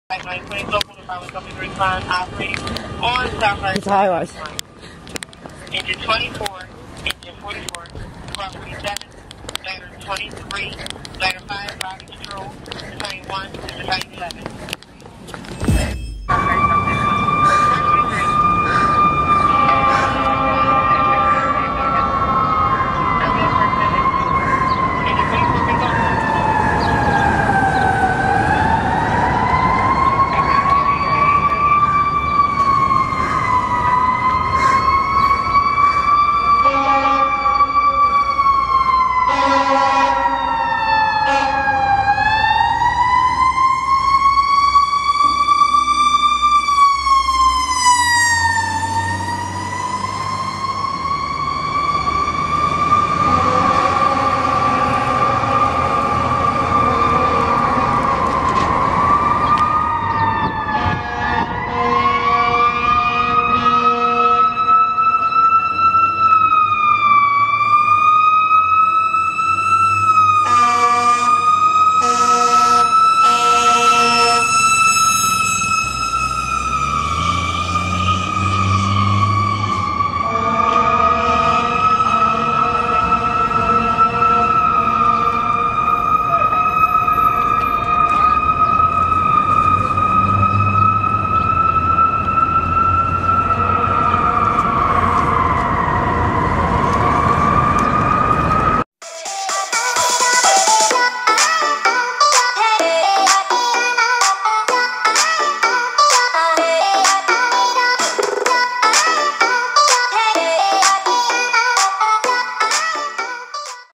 920 local department company respond operating on Southside. It's highways. Engine 24, engine 44, property 7, diner 23, diner 5, body control, 21, and 11.